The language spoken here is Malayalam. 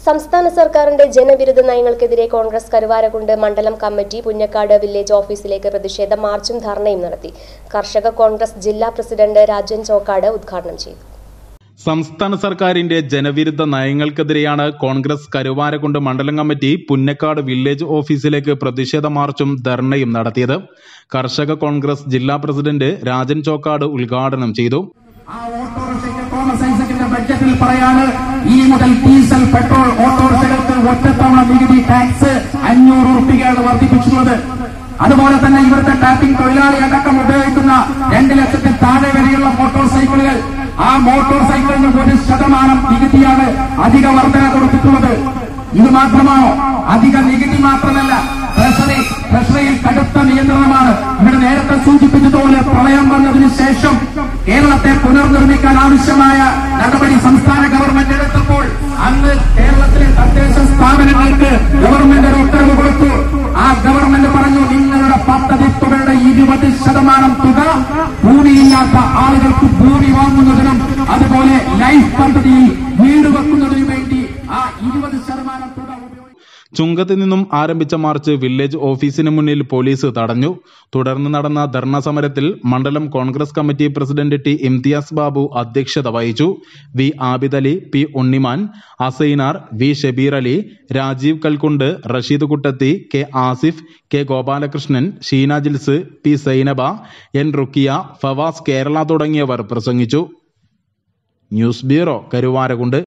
സംസ്ഥാന സർക്കാരിന്റെ ജനവിരുദ്ധ നയങ്ങൾക്കെതിരെ കോൺഗ്രസ് കരുവാരകുണ്ട് മണ്ഡലം കമ്മിറ്റി പുന്നക്കാട് വില്ലേജ് ഓഫീസിലേക്ക് പ്രതിഷേധ മാർച്ചും ധർണയും നടത്തി. കർഷക കോൺഗ്രസ് ജില്ലാ പ്രസിഡന്റ് രാജൻ ചോക്കാട് ഉദ്ഘാടനം ചെയ്തു. സംസ്ഥാന സർക്കാരിന്റെ ജനവിരുദ്ധ നയങ്ങൾക്കെതിരെയാണ് കോൺഗ്രസ് കരുവാരകുണ്ട് മണ്ഡലം കമ്മിറ്റി പുന്നക്കാട് വില്ലേജ് ഓഫീസിലേക്ക് പ്രതിഷേധ മാർച്ചും ധർണയും നടത്തിയത്. കർഷക കോൺഗ്രസ് ജില്ലാ പ്രസിഡന്റ് രാജൻ ചോക്കാട് ഉദ്ഘാടനം ചെയ്തു. ബഡ്ജറ്റിൽ പറയാണ് ഇനി മുതൽ ഡീസൽ പെട്രോൾ ഓട്ടോറിക്ഷകൾക്ക് ഒറ്റത്തവണ നികുതി ടാക്സ് 500 രൂപയാണ് വർദ്ധിപ്പിച്ചിട്ടുള്ളത്. അതുപോലെ തന്നെ ഇവിടുത്തെ ടാപ്പിംഗ് തൊഴിലാളി അടക്കം ഉപയോഗിക്കുന്ന 2 ലക്ഷത്തിൽ താഴെ വരെയുള്ള മോട്ടോർ സൈക്കിളുകൾ, ആ മോട്ടോർ സൈക്കിളിന് 1% നികുതിയാണ് അധിക വർധന കൊടുത്തിട്ടുള്ളത്. ഇത് മാത്രമാണോ? അധിക നികുതി മാത്രമല്ല, ട്രഷറിയിൽ കടുത്ത നിയന്ത്രണമാണ്. ഇവിടെ നേരത്തെ സൂചിപ്പിച്ചതുപോലെ പ്രളയം വന്നതിന് ശേഷം കേരളത്തെ പുനർനിർമ്മിക്കാൻ ആവശ്യമായ നടപടി സംസ്ഥാന ഗവൺമെന്റ് എടുത്തപ്പോൾ അന്ന് കേരളത്തിലെ തദ്ദേശ സ്ഥാപനങ്ങൾക്ക് ഗവൺമെന്റ് ഒരു ഉത്തരവ് കൊടുത്തു. ആ ഗവൺമെന്റ് പറഞ്ഞു, നിങ്ങളുടെ പദ്ധതി തുകയുടെ 20% തുക ഭൂമിയില്ലാത്ത ആളുകൾക്ക് ഭൂമി വാങ്ങുന്നതിനും അതുപോലെ ലൈഫ് പദ്ധതിയിൽ വീട് വെക്കുന്നതിനും വേണ്ടി ആ 20% തുക ചുങ്കത്ത് നിന്നും ആരംഭിച്ച മാർച്ച് വില്ലേജ് ഓഫീസിന് മുന്നിൽ പോലീസ് തടഞ്ഞു. തുടർന്ന് നടന്ന ധർണ സമരത്തിൽ മണ്ഡലം Congress committee president T Imthiyas Babu അധ്യക്ഷത വഹിച്ചു. V Abid Ali, P Unniman, Asainar, V Shabeer Ali, Rajeev Kalkund, Rasheed Kuttathi, K Asif, K Gopalakrishnan, Sheena Jils, P Sainaba, N Rukkiya, Favas Kerala തുടങ്ങിയവർ പ്രസംഗിച്ചു. News bureau, Karuvarakundu.